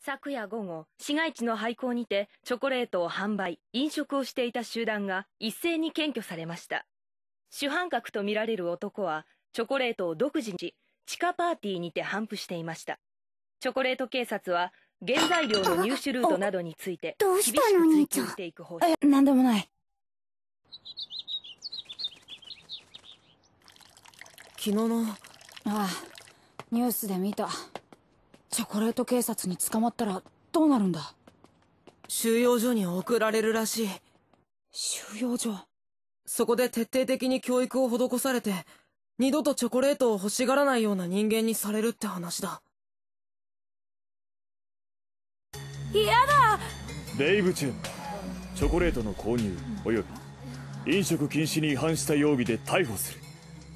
昨夜午後、市街地の廃校にてチョコレートを販売、飲食をしていた集団が一斉に検挙されました。主犯格とみられる男は、チョコレートを独自に地下パーティーにて販布していました。チョコレート警察は、原材料の入手ルートなどについて厳しく追及していく方針。 なんでもない。 昨日の。 ああ、ニュースで見た。チョコレート警察に捕まったらどうなるんだ？ 収容所に送られるらしい。 収容所？ そこで徹底的に教育を施されて、二度とチョコレートを欲しがらないような人間にされるって話だ。 嫌だ！ デイブ・チェン、チョコレートの購入および飲食禁止に違反した容疑で逮捕する。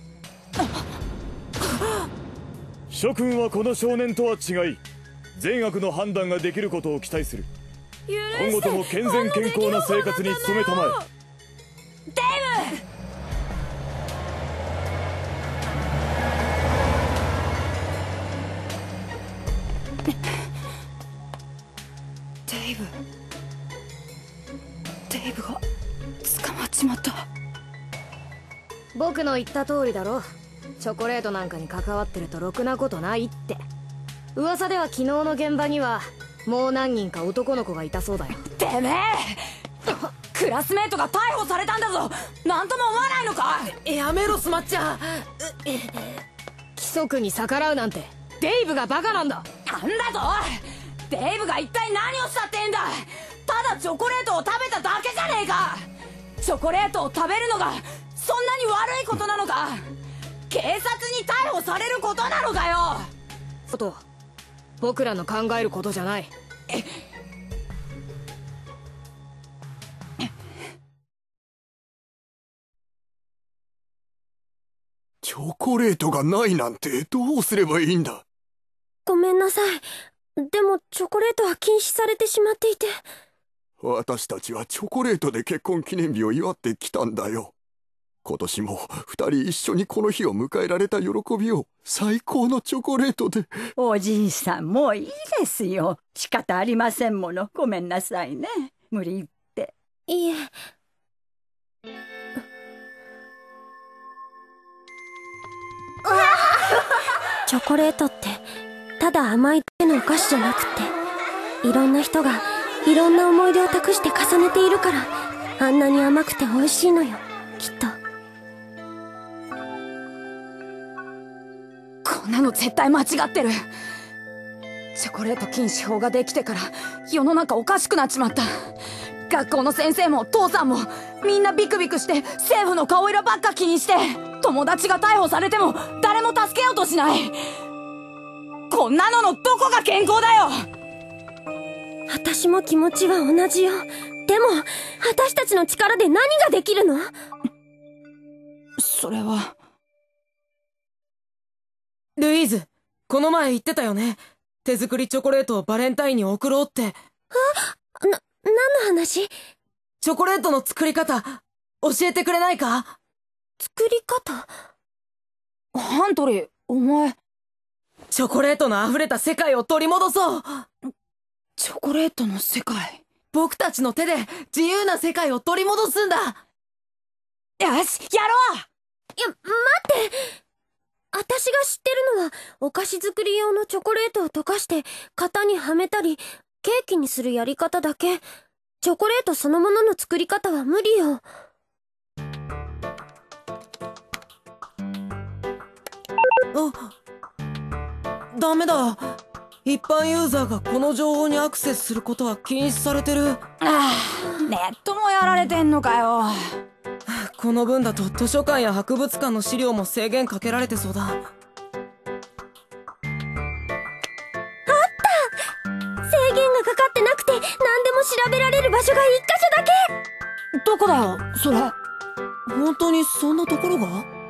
諸君はこの少年とは違い、善悪の判断ができることを期待する。今後とも健全健康な生活に努めたまえ。 デイブ！デイブが捕まっちまった。 僕の言った通りだろ。チョコレートなんかに関わってるとろくなことないって。噂では昨日の現場にはもう何人か男の子がいたそうだよ。 てめえ！クラスメートが逮捕されたんだぞ。なんとも思わないのか？ やめろ、スマッチャー。 規則に逆らうなんてデイブがバカなんだ。 なんだと？デイブが一体何をしたってんだ？ただチョコレートを食べただけじゃねえか。チョコレートを食べるのがそんなに悪いことなのか？警察に逮捕されることなのかよ。 と僕らの考えることじゃない。 チョコレートがないなんてどうすればいいんだ。 ごめんなさい。でもチョコレートは禁止されてしまっていて。 私たちはチョコレートで結婚記念日を祝ってきたんだよ。今年も二人一緒にこの日を迎えられた喜びを最高のチョコレートで。 おじいさん、もういいですよ。仕方ありませんもの。ごめんなさいね。無理言って。 いえ。チョコレートってただ甘いだけのお菓子じゃなくて、いろんな人がいろんな思い出を託して重ねているから、あんなに甘くて美味しいのよ、きっと。 こんなの絶対間違ってる。チョコレート禁止法ができてから世の中おかしくなっちまった。学校の先生も父さんもみんなビクビクして政府の顔色ばっか気にして、友達が逮捕されても誰も助けようとしない。こんなののどこが健康だよ。 私も気持ちは同じよ。でも私たちの力で何ができるの？ それは。 ルイーズ、この前言ってたよね。手作りチョコレートをバレンタインに送ろうって。 何の話？ チョコレートの作り方教えてくれないか？ 作り方？ ハントリー、お前。 チョコレートの溢れた世界を取り戻そう。 チョコレートの世界？ 僕たちの手で自由な世界を取り戻すんだ。 よし、やろう。 いや、待って。私が知ってるのはお菓子作り用のチョコレートを溶かして型にはめたりケーキにするやり方だけ。チョコレートそのものの作り方は無理よ。 ダメだ。一般ユーザーがこの情報にアクセスすることは禁止されてる。 ネットもやられてんのかよ。 この分だと図書館や博物館の資料も制限かけられてそうだ。 あった！制限がかかってなくて何でも調べられる場所が一箇所だけ。 どこだよ、それ。 本当にそんなところが？